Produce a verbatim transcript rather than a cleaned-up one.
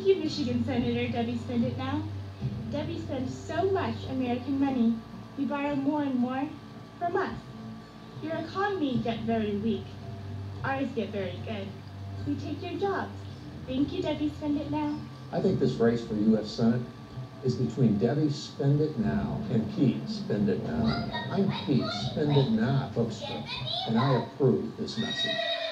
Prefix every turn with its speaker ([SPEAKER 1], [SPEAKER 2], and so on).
[SPEAKER 1] Thank you, Michigan Senator Debbie Spend It Now. Debbie spends so much American money, we borrow more and more from us. Your economy get very weak. Ours get very good. We take your jobs. Thank you, Debbie Spend It Now.
[SPEAKER 2] I think this race for U S Senate is between Debbie Spend It Now and Pete Spend It Now. I'm Pete Spend It Now, folks, and I approve this message.